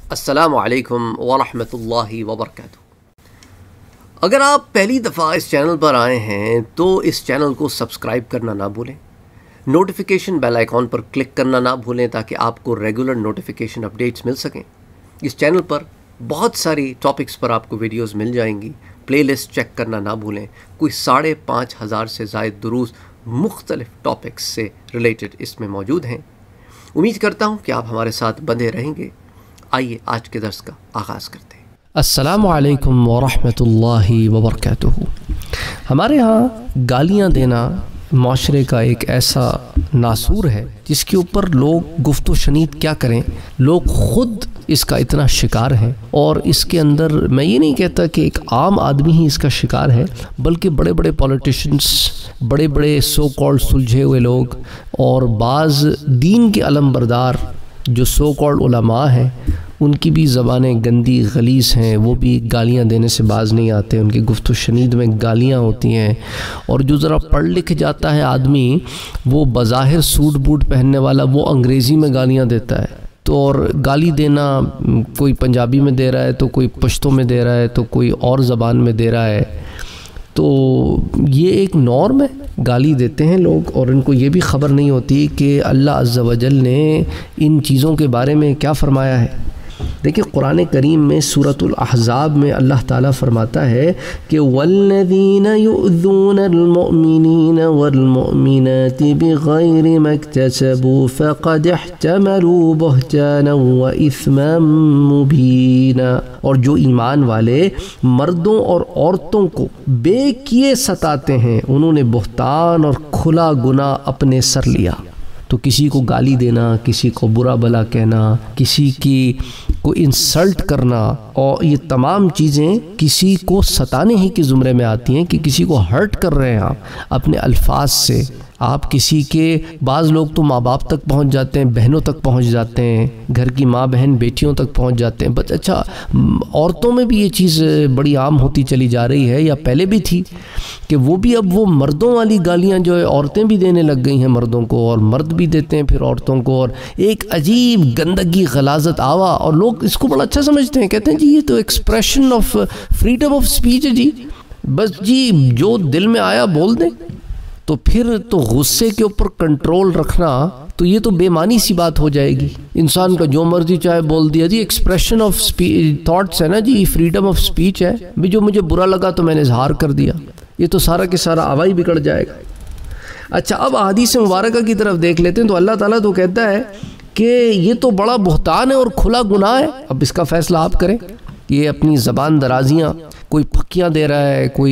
السلام علیکم ورحمۃ اللہ وبرکاتہ۔ اگر آپ پہلی دفعہ اس چینل پر آئے ہیں تو اس چینل کو سبسکرائب کرنا نہ بھولیں، نوٹیفیکیشن بیل آئیکن پر کلک کرنا نہ بھولیں تاکہ آپ کو ریگولر نوٹیفیکیشن اپڈیٹس مل سکیں۔ اس چینل پر بہت ساری ٹاپکس پر آپ کو ویڈیوز مل جائیں گی، پلے لسٹ چیک کرنا نہ بھولیں۔ کوئی 5,500 سے زائد دروس مختلف ٹاپکس سے ریلیٹڈ اس میں موجود ہیں۔ امید کرتا ہوں کہ آپ ہمارے ساتھ بندھے رہیں گے۔ آئیے آج کے درس کا آغاز کرتے ہیں۔ السلام علیکم ورحمۃ اللہ وبرکاتہ۔ ہمارے ہاں گالیاں دینا معاشرے کا ایک ایسا ناسور ہے جس کے اوپر لوگ گفت و شنید کیا کریں، لوگ خود اس کا اتنا شکار ہیں، اور اس کے اندر میں یہ نہیں کہتا کہ ایک عام آدمی ہی اس کا شکار ہے، بلکہ بڑے بڑے پولیٹیشنز، بڑے بڑے سو کالڈ سلجھے ہوئے لوگ، اور بعض دین کے علم بردار جو سو کالڈ علماء ہیں، ان کی بھی زبانیں گندی غلیظ ہیں، وہ بھی گالیاں دینے سے باز نہیں آتے، ان کی گفت و شنید میں گالیاں ہوتی ہیں۔ اور جو ذرا پڑھ لکھ جاتا ہے آدمی، وہ بظاہر سوٹ بوٹ پہننے والا، وہ انگریزی میں گالیاں دیتا ہے۔ تو اور گالی دینا کوئی پنجابی میں دے رہا ہے، تو کوئی پشتو میں دے رہا ہے، تو کوئی اور زبان میں دے رہا ہے۔ تو یہ ایک نارم ہے، گالی دیتے ہیں لوگ، اور ان کو یہ بھی خبر نہیں ہوتی کہ اللہ عز و جل نے ان چیزوں کے بارے میں کیا فرمایا ہے۔ دیکھیں قرآن کریم میں سورۃ الاحزاب میں اللہ تعالیٰ فرماتا ہے کہ وَالَّذِينَ يُؤْذُونَ الْمُؤْمِنِينَ وَالْمُؤْمِنَاتِ بِغَيْرِ مَا اكْتَسَبُوا فَقَدِ احْتَمَلُوا بُهْتَانًا وَإِثْمًا مُبِينًا۔ اور جو ایمان والے مردوں اور عورتوں کو بے کیے ستاتے ہیں، انہوں نے بہتان اور کھلا گناہ اپنے سر لیا۔ تو کسی کو گالی دینا، کسی کو برا بھلا کہنا، کسی کی کو انسلٹ کرنا، اور یہ تمام چیزیں کسی کو ستانے ہی کے زمرے میں آتی ہیں کہ کسی کو ہرٹ کر رہے ہیں آپ اپنے الفاظ سے۔ آپ کسی کے، بعض لوگ تو ماں باپ تک پہنچ جاتے ہیں، بہنوں تک پہنچ جاتے ہیں، گھر کی ماں بہن بیٹیوں تک پہنچ جاتے ہیں۔ بس اچھا، عورتوں میں بھی یہ چیز بڑی عام ہوتی چلی جا رہی ہے، یا پہلے بھی تھی کہ وہ بھی اب وہ مردوں والی گالیاں جو ہے عورتیں بھی دینے لگ گئی ہیں مردوں کو، اور مرد بھی دیتے ہیں پھر عورتوں کو، اور ایک عجیب گندگی غلاظت آوا، اور لوگ اس کو بڑا اچھا سمجھتے ہیں، کہتے ہیں جی یہ تو expression of freedom of speech ہے جی، بس جی جو دل میں آیا بول دیں۔ تو پھر تو غصے کے اوپر کنٹرول رکھنا تو یہ تو بے معنی سی بات ہو جائے گی۔ انسان کا جو مرضی چاہے بول دیا، جی ایکسپریشن آف تھاٹس ہے نا جی، فریڈم آف اسپیچ ہے بھی، جو مجھے برا لگا تو میں نے اظہار کر دیا، یہ تو سارا کے سارا آوائی بگڑ جائے گا۔ اچھا، اب احادیث مبارکہ کی طرف دیکھ لیتے ہیں تو اللہ تعالیٰ تو کہتا ہے کہ یہ تو بڑا بہتان ہے اور کھلا گناہ ہے۔ اب اس کا فیصلہ آپ کریں۔ یہ اپنی زبان درازیاں، کوئی پھکیاں دے رہا ہے، کوئی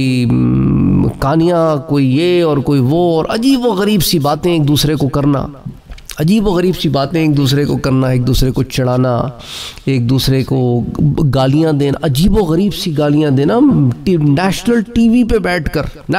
کہانیاں، کوئی یہ اور کوئی وہ، اور عجیب و غریب سی باتیں ایک دوسرے کو کرنا، عجیب و غریب سی باتیں ایک دوسرے کو کرنا، ایک دوسرے کو چڑھانا، ایک دوسرے کو گالیاں دینا، عجیب و غریب سی گالیاں دینا، نیشنل ٹی وی پہ بیٹھ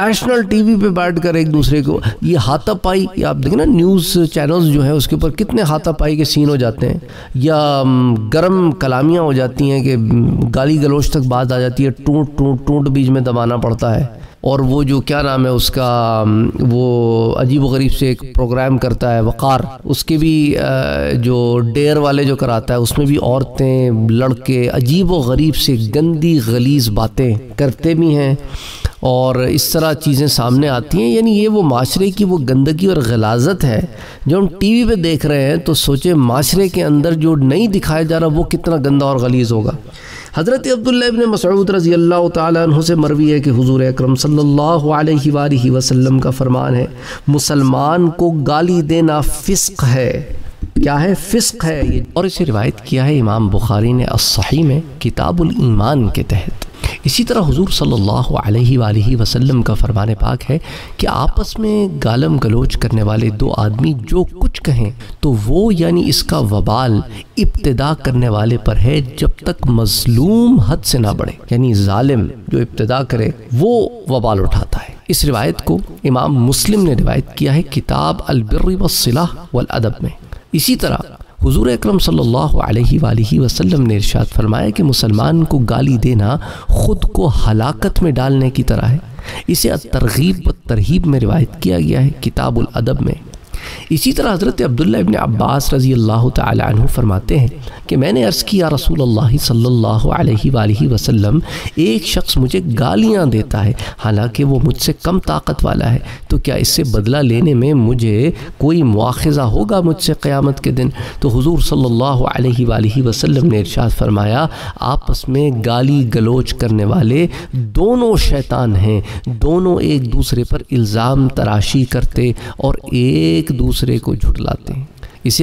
کر ایک دوسرے کو، یہ ہاتھا پائی، یہ آپ دیکھیں نا نیوز چینلز جو ہیں اس کے اوپر کتنے ہاتھا پائی کے سین ہو جاتے ہیں، یا گرم کلامیاں ہو جاتی ہیں کہ گالی گلوچ تک بات آ جاتی ہے، ٹونٹ بیچ میں دبانا پڑتا ہے۔ اور وہ جو کیا نام ہے اس کا، وہ عجیب و غریب سے ایک پروگرام کرتا ہے وقار، اس کے بھی جو ڈیر والے جو کراتا ہے، اس میں بھی عورتیں لڑکے عجیب و غریب سے گندی غلیظ باتیں کرتے بھی ہیں، اور اس طرح چیزیں سامنے آتی ہیں۔ یعنی یہ وہ معاشرے کی وہ گندگی اور غلاظت ہے جو ہم ٹی وی پہ دیکھ رہے ہیں، تو سوچیں معاشرے کے اندر جو نہیں دکھایا جا رہا وہ کتنا گندا اور غلیظ ہوگا۔ حضرت عبداللہ ابن مسعود رضی اللہ تعالیٰ عنہ سے مروی ہے کہ حضور اکرم صلی اللہ علیہ وآلہ وسلم کا فرمان ہے، مسلمان کو گالی دینا فسق ہے۔ کیا ہے؟ فسق ہے یہ۔ اور اسے روایت کیا ہے امام بخاری نے الصحیح میں کتاب الایمان کے تحت۔ اسی طرح حضور صلی اللہ علیہ وآلہ وسلم کا فرمان پاک ہے کہ آپس میں گالم گلوچ کرنے والے دو آدمی جو کچھ کہیں تو وہ، یعنی اس کا وبال ابتدا کرنے والے پر ہے جب تک مظلوم حد سے نہ بڑھے، یعنی ظالم جو ابتدا کرے وہ وبال اٹھاتا ہے۔ اس روایت کو امام مسلم نے روایت کیا ہے کتاب البر والصلہ والادب میں۔ اسی طرح حضور اکرم صلی اللہ علیہ وآلہ وسلم نے ارشاد فرمایا کہ مسلمان کو گالی دینا خود کو ہلاکت میں ڈالنے کی طرح ہے۔ اسے الترغیب والترہیب میں روایت کیا گیا ہے کتاب الادب میں۔ اسی طرح حضرت عبداللہ ابن عباس رضی اللہ تعالی عنہ فرماتے ہیں کہ میں نے عرض کیا رسول اللہ صلی اللہ علیہ وآلہ وسلم ایک شخص مجھے گالیاں دیتا ہے حالانکہ وہ مجھ سے کم طاقت والا ہے، تو کیا اس سے بدلہ لینے میں مجھے کوئی مواخذہ ہوگا مجھ سے قیامت کے دن؟ تو حضور صلی اللہ علیہ وآلہ وسلم نے ارشاد فرمایا آپس میں گالی گلوچ کرنے والے دونوں شیطان ہیں، دونوں ایک دوسرے پر الزام تراشی کرتے اور ایک دوسرے کو جھٹلاتے ہیں۔ اسے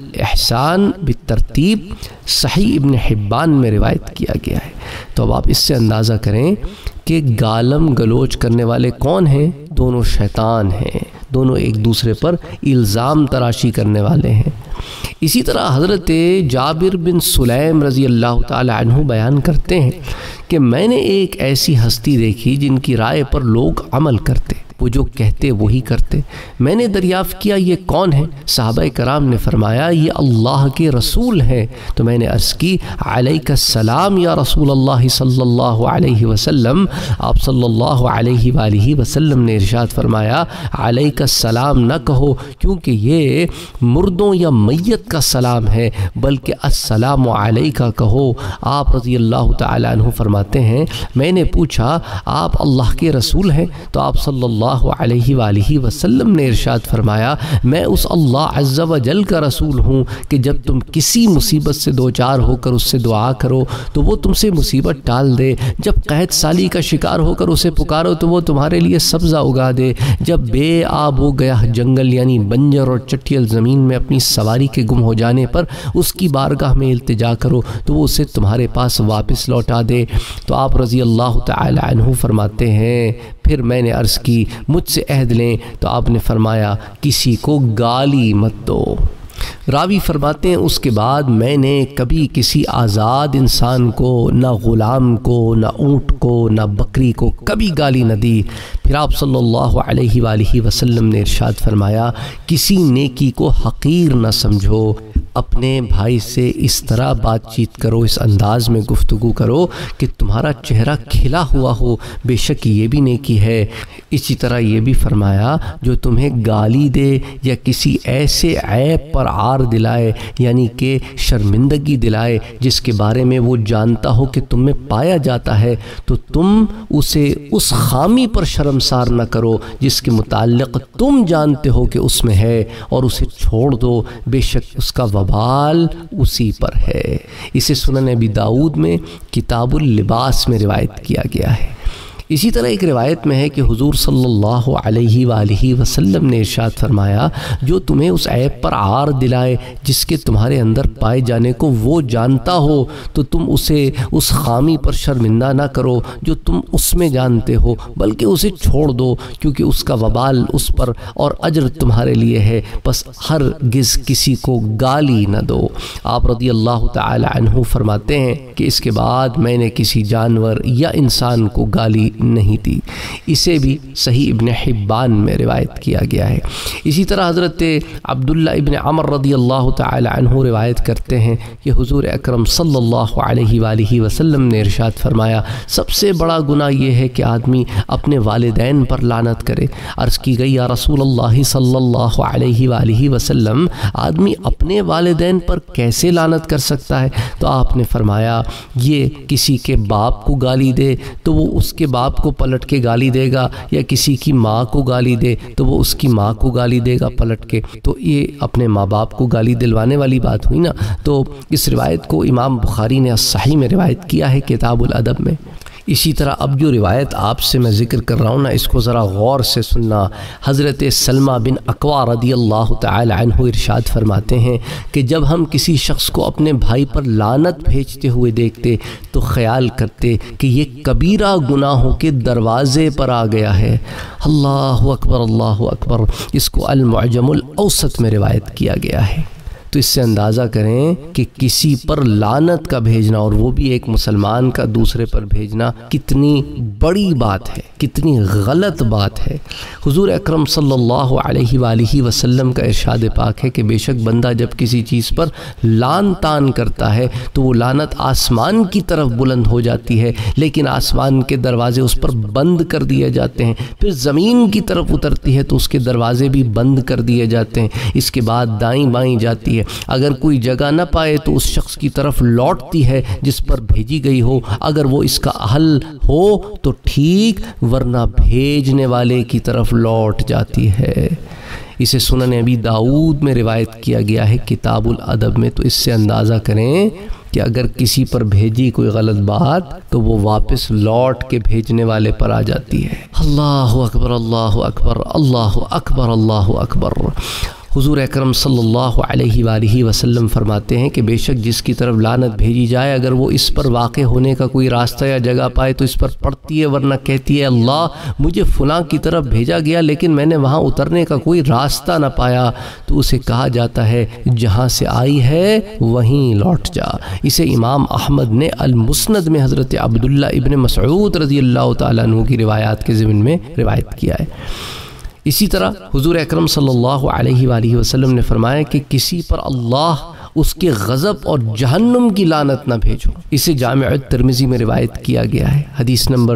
الاحسان بالترتیب صحیح ابن حبان میں روایت کیا گیا ہے۔ تو اب آپ اس سے اندازہ کریں کہ گالم گلوچ کرنے والے کون ہیں؟ دونوں شیطان ہیں، دونوں ایک دوسرے پر الزام تراشی کرنے والے ہیں۔ اسی طرح حضرت جابر بن سلیم رضی اللہ تعالی عنہ بیان کرتے ہیں کہ میں نے ایک ایسی ہستی دیکھی جن کی رائے پر لوگ عمل کرتے، وہ جو کہتے وہی کرتے۔ میں نے دریافت کیا یہ کون ہے؟ صحابہ کرام نے فرمایا یہ اللہ کے رسول ہیں۔ تو میں نے عرض کی علیک السلام یا رسول اللہ صلی اللہ علیہ وسلم۔ آپ صلی اللہ علیہ وآلہ وسلم نے ارشاد فرمایا علیک السلام نہ کہو کیونکہ یہ مردوں یا میت کا سلام ہے، بلکہ السلام علیکہ کہو۔ آپ رضی اللہ تعالی عنہ فرماتے ہیں میں نے پوچھا آپ اللہ کے رسول ہیں؟ تو آپ صلی اللہ علیہ وآلہ وسلم نے ارشاد فرمایا میں اس اللہ عز و جل کا رسول ہوں کہ جب تم کسی مصیبت سے دوچار ہو کر اس سے دعا کرو تو وہ تم سے مصیبت ٹال دے، جب قحط سالی کا شکار ہو کر اسے پکارو تو وہ تمہارے لیے سبزہ اگا دے، جب بے آب ہو گیا جنگل یعنی بنجر اور چٹیل زمین میں اپنی سواری کے گم ہو جانے پر اس کی بارگاہ میں التجا کرو تو وہ اسے تمہارے پاس واپس لوٹا دے۔ تو آپ رضی اللہ تعالی عنہ فرماتے ہیں پھر میں نے عرض کی مجھ سے عہد لیں، تو آپ نے فرمایا کسی کو گالی مت دو۔ راوی فرماتے ہیں اس کے بعد میں نے کبھی کسی آزاد انسان کو، نہ غلام کو، نہ اونٹ کو، نہ بکری کو کبھی گالی نہ دی۔ پھر آپ صلی اللہ علیہ وآلہ وسلم نے ارشاد فرمایا کسی نیکی کو حقیر نہ سمجھو، اپنے بھائی سے اس طرح بات چیت کرو، اس انداز میں گفتگو کرو کہ تمہارا چہرہ کھلا ہوا ہو، بے شک یہ بھی نیکی ہے۔ اسی طرح یہ بھی فرمایا جو تمہیں گالی دے یا کسی ایسے عیب پر عار دلائے یعنی کہ شرمندگی دلائے جس کے بارے میں وہ جانتا ہو کہ تم میں پایا جاتا ہے تو تم اسے اس خامی پر شرمسار نہ کرو جس کے متعلق تم جانتے ہو کہ اس میں ہے، اور اسے چھوڑ دو، بے شک اس کا وبال اسی پر ہے۔ اسے سنن ابی داؤد میں کتاب اللباس میں روایت کیا گیا ہے۔ اسی طرح ایک روایت میں ہے کہ حضور صلی اللہ علیہ وآلہ وسلم نے ارشاد فرمایا جو تمہیں اس عیب پر عار دلائے جس کے تمہارے اندر پائے جانے کو وہ جانتا ہو تو تم اسے اس خامی پر شرمندہ نہ کرو جو تم اس میں جانتے ہو، بلکہ اسے چھوڑ دو کیونکہ اس کا وبال اس پر اور اجر تمہارے لیے ہے، بس ہرگز کسی کو گالی نہ دو۔ آپ رضی اللہ تعالی عنہ فرماتے ہیں کہ اس کے بعد میں نے کسی جانور یا انسان کو گالی نہیں دی۔ اسے بھی صحیح ابن حبان میں روایت کیا گیا ہے۔ اسی طرح حضرت عبداللہ ابن عمر رضی اللہ تعالی عنہ روایت کرتے ہیں کہ حضور اکرم صلی اللہ علیہ وآلہ وسلم نے ارشاد فرمایا سب سے بڑا گناہ یہ ہے کہ آدمی اپنے والدین پر لعنت کرے۔ عرض کی گئی یا رسول اللہ صلی اللہ علیہ وآلہ وسلم آدمی اپنے والدین پر کیسے لعنت کر سکتا ہے؟ تو آپ نے فرمایا یہ کسی کے باپ کو گالی دے تو وہ اس کے باپ کو پلٹ کے گالی دے گا، یا کسی کی ماں کو گالی دے تو وہ اس کی ماں کو گالی دے گا پلٹ کے، تو یہ اپنے ماں باپ کو گالی دلوانے والی بات ہوئی نا۔ تو اس روایت کو امام بخاری نے صحیح میں روایت کیا ہے کتاب الادب میں۔ اسی طرح اب جو روایت آپ سے میں ذکر کر رہا ہوں نا اس کو ذرا غور سے سننا۔ حضرت سلمہ بن اکوع رضی اللہ تعالی عنہ ارشاد فرماتے ہیں کہ جب ہم کسی شخص کو اپنے بھائی پر لعنت بھیجتے ہوئے دیکھتے تو خیال کرتے کہ یہ کبیرہ گناہوں کے دروازے پر آ گیا ہے۔ اللہ اکبر اللہ اکبر۔ اس کو المعجم الاوسط میں روایت کیا گیا ہے۔ تو اس سے اندازہ کریں کہ کسی پر لعنت کا بھیجنا، اور وہ بھی ایک مسلمان کا دوسرے پر بھیجنا، کتنی بڑی بات ہے، کتنی غلط بات ہے۔ حضور اکرم صلی اللہ علیہ وآلہ وسلم کا ارشاد پاک ہے کہ بے شک بندہ جب کسی چیز پر لعن طعن کرتا ہے تو وہ لعنت آسمان کی طرف بلند ہو جاتی ہے، لیکن آسمان کے دروازے اس پر بند کر دیے جاتے ہیں، پھر زمین کی طرف اترتی ہے تو اس کے دروازے بھی بند کر دیے جاتے ہیں، اس کے بعد دائیں بائیں جاتی ہے، اگر کوئی جگہ نہ پائے تو اس شخص کی طرف لوٹتی ہے جس پر بھیجی گئی ہو، اگر وہ اس کا اہل ہو تو ٹھیک، ورنہ بھیجنے والے کی طرف لوٹ جاتی ہے۔ اسے سنن ابی داؤد میں روایت کیا گیا ہے کتاب الادب میں۔ تو اس سے اندازہ کریں کہ اگر کسی پر بھیجی کوئی غلط بات تو وہ واپس لوٹ کے بھیجنے والے پر آ جاتی ہے۔ اللہ اکبر، اللہ اکبر، اللہ اکبر، اللہ اکبر۔ حضور اکرم صلی اللہ علیہ وآلہ وسلم فرماتے ہیں کہ بے شک جس کی طرف لعنت بھیجی جائے، اگر وہ اس پر واقع ہونے کا کوئی راستہ یا جگہ پائے تو اس پر پڑتی ہے، ورنہ کہتی ہے اللہ مجھے فلاں کی طرف بھیجا گیا لیکن میں نے وہاں اترنے کا کوئی راستہ نہ پایا، تو اسے کہا جاتا ہے جہاں سے آئی ہے وہیں لوٹ جا۔ اسے امام احمد نے المسند میں حضرت عبداللہ ابن مسعود رضی اللہ تعالیٰ عنہ کی روایات کے ضمن میں روایت کیا ہے۔ اسی طرح حضور اکرم صلی اللہ علیہ وآلہ وسلم نے فرمایا کہ کسی پر اللہ اس کے غضب اور جہنم کی لعنت نہ بھیجو۔ اسے جامع الترمذی میں روایت کیا گیا ہے، حدیث نمبر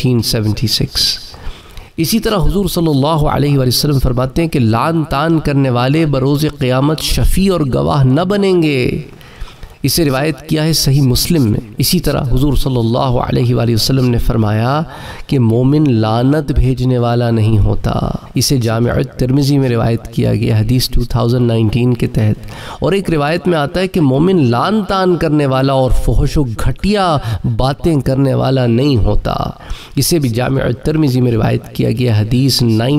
1976۔ اسی طرح حضور صلی اللہ علیہ وآلہ وسلم فرماتے ہیں کہ لعن طعن کرنے والے بروز قیامت شفیع اور گواہ نہ بنیں گے۔ اسے روایت کیا ہے صحیح مسلم میں۔ اسی طرح حضور صلی اللہ علیہ وآلہ وسلم نے فرمایا کہ مومن لعنت بھیجنے والا نہیں ہوتا۔ اسے جامع الترمذی میں روایت کیا گیا حدیث 2019 کے تحت۔ اور ایک روایت میں آتا ہے کہ مومن لعن طعن کرنے والا اور فحش و گھٹیا باتیں کرنے والا نہیں ہوتا۔ اسے بھی جامع الترمذی میں روایت کیا گیا حدیث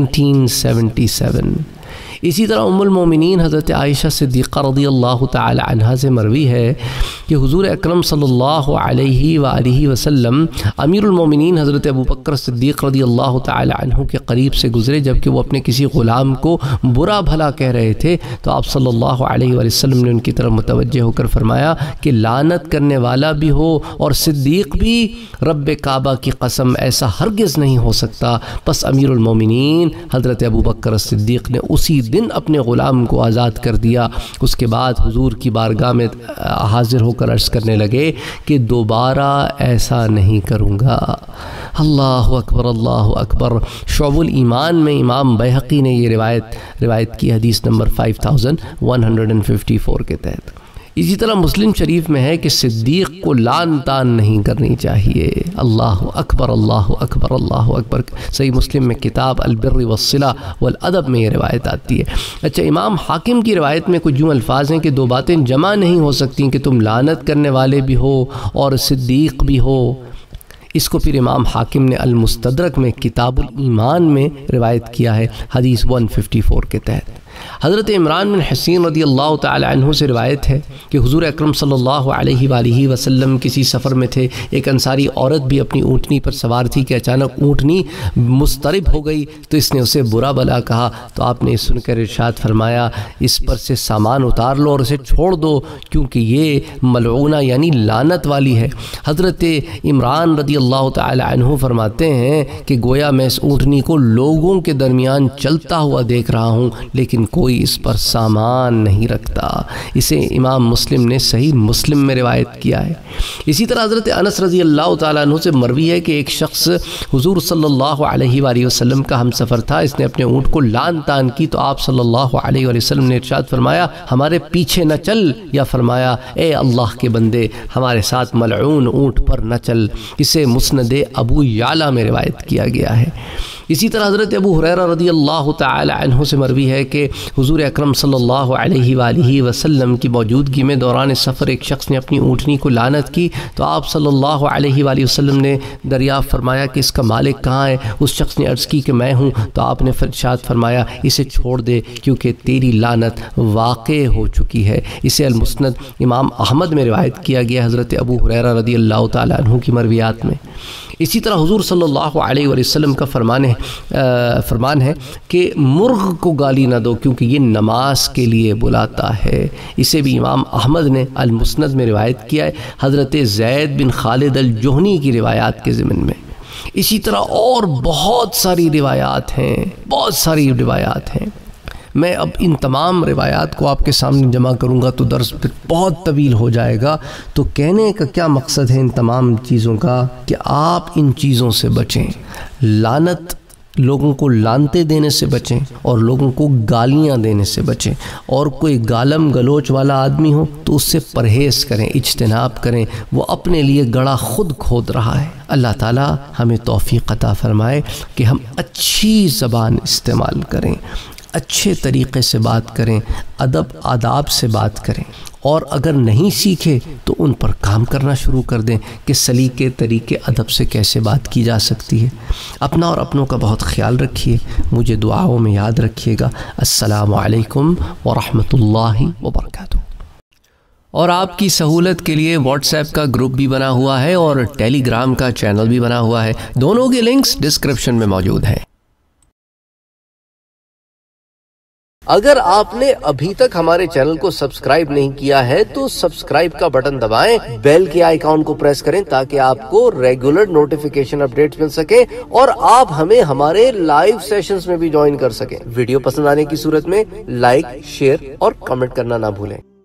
1977۔ اسی طرح ام المومنین حضرت عائشہ صدیقہ رضی اللہ تعالی عنہا سے مروی ہے کہ حضور اکرم صلی اللہ علیہ وآلہ وسلم امیر المومنین حضرت ابو بکر صدیق رضی اللہ تعالی عنہ کے قریب سے گزرے جبکہ وہ اپنے کسی غلام کو برا بھلا کہہ رہے تھے، تو آپ صلی اللہ علیہ وآلہ وسلم نے ان کی طرف متوجہ ہو کر فرمایا کہ لعنت کرنے والا بھی ہو اور صدیق بھی، رب کعبہ کی قسم ایسا ہرگز نہیں ہو سکتا۔ پس امیر المومنین حضرت ابو بکر صدیق نے اسی دن اپنے غلام کو آزاد کر دیا۔ اس کے بعد حضور کی بارگاہ میں حاضر ہو کر عرض کرنے لگے کہ دوبارہ ایسا نہیں کروں گا۔ اللہ اکبر، اللہ اکبر۔ شعب الایمان میں امام بیہقی نے یہ روایت کی حدیث نمبر 5154 کے تحت۔ اسی طرح مسلم شریف میں ہے کہ صدیق کو لعن طعن نہیں کرنی چاہیے۔ اللہ اکبر، اللہ اکبر، اللہ اکبر۔ صحیح مسلم میں کتاب البر والصلہ والادب میں یہ روایت آتی ہے۔ اچھا، امام حاکم کی روایت میں کچھ یوں الفاظ ہیں کہ دو باتیں جمع نہیں ہو سکتی کہ تم لعنت کرنے والے بھی ہو اور صدیق بھی ہو۔ اس کو پھر امام حاکم نے المستدرک میں کتاب الایمان میں روایت کیا ہے حدیث 154 کے تحت۔ حضرت عمران بن حسین رضی اللہ تعالی عنہ سے روایت ہے کہ حضور اکرم صلی اللہ علیہ وآلہ وسلم کسی سفر میں تھے، ایک انصاری عورت بھی اپنی اونٹنی پر سوار تھی کہ اچانک اونٹنی مضطرب ہو گئی تو اس نے اسے برا بھلا کہا، تو آپ نے سن کر ارشاد فرمایا اس پر سے سامان اتار لو اور اسے چھوڑ دو کیونکہ یہ ملعونہ یعنی لعنت والی ہے۔ حضرت عمران رضی اللہ تعالی عنہ فرماتے ہیں کہ گویا میں اس اونٹنی کو لوگوں کے درمیان چلتا ہوا دیکھ رہا ہوں لیکن کوئی اس پر سامان نہیں رکھتا۔ اسے امام مسلم نے صحیح مسلم میں روایت کیا ہے۔ اسی طرح حضرت انس رضی اللہ تعالیٰ عنہ سے مروی ہے کہ ایک شخص حضور صلی اللہ علیہ وآلہ وسلم کا ہم سفر تھا، اس نے اپنے اونٹ کو لعن طعن کی تو آپ صلی اللہ علیہ وآلہ وسلم نے ارشاد فرمایا ہمارے پیچھے نہ چل، یا فرمایا اے اللہ کے بندے ہمارے ساتھ ملعون اونٹ پر نہ چل۔ اسے مسند ابو یعلا میں روایت کیا گیا ہے۔ اسی طرح حضرت ابو ہریرہ رضی اللہ تعالی عنہ سے مروی ہے کہ حضور اکرم صلی اللہ علیہ وآلہ وسلم کی موجودگی میں دوران سفر ایک شخص نے اپنی اونٹنی کو لعنت کی تو آپ صلی اللہ علیہ وآلہ وسلم نے دریافت فرمایا کہ اس کا مالک کہاں ہے؟ اس شخص نے عرض کی کہ میں ہوں، تو آپ نے ارشاد فرمایا اسے چھوڑ دے کیونکہ تیری لعنت واقع ہو چکی ہے۔ اسے المسند امام احمد میں روایت کیا گیا حضرت ابو ہریرہ رضی اللہ تعالی عنہ کی مرویات میں۔ اسی طرح حضور صلی اللہ علیہ وآلہ وسلم کا فرمان ہے فرمان ہے کہ مرغ کو گالی نہ دو کیونکہ یہ نماز کے لیے بلاتا ہے۔ اسے بھی امام احمد نے المسند میں روایت کیا ہے، حضرت زید بن خالد الجہنی کی روایات کے ضمن میں۔ اسی طرح اور بہت ساری روایات ہیں، میں اب ان تمام روایات کو آپ کے سامنے جمع کروں گا تو درس پھر بہت طویل ہو جائے گا۔ تو کہنے کا کیا مقصد ہے ان تمام چیزوں کا کہ آپ ان چیزوں سے بچیں، لعنت، لوگوں کو لانتے دینے سے بچیں اور لوگوں کو گالیاں دینے سے بچیں، اور کوئی گالم گلوچ والا آدمی ہو تو اس سے پرہیز کریں، اجتناب کریں، وہ اپنے لیے گڑھا خود کھود رہا ہے۔ اللہ تعالی ہمیں توفیق عطا فرمائے کہ ہم اچھی زبان استعمال کریں، اچھے طریقے سے بات کریں، ادب آداب سے بات کریں، اور اگر نہیں سیکھے تو ان پر کام کرنا شروع کر دیں کہ سلیقے طریقے ادب سے کیسے بات کی جا سکتی ہے۔ اپنا اور اپنوں کا بہت خیال رکھیے، مجھے دعاؤں میں یاد رکھیے گا۔ السلام علیکم ورحمۃ اللہ وبرکاتہ۔ اور آپ کی سہولت کے لیے واٹس ایپ کا گروپ بھی بنا ہوا ہے اور ٹیلی گرام کا چینل بھی بنا ہوا ہے، دونوں کے لنکس ڈسکرپشن میں موجود ہیں۔ اگر آپ نے ابھی تک ہمارے چینل کو سبسکرائب نہیں کیا ہے تو سبسکرائب کا بٹن دبائیں، بیل کے آئیکن کو پریس کریں تاکہ آپ کو ریگولر نوٹیفیکیشن اپڈیٹس مل سکے اور آپ ہمیں ہمارے لائیو سیشنز میں بھی جوائن کر سکیں۔ ویڈیو پسند آنے کی صورت میں لائک، شیئر اور کمنٹ کرنا نہ بھولیں۔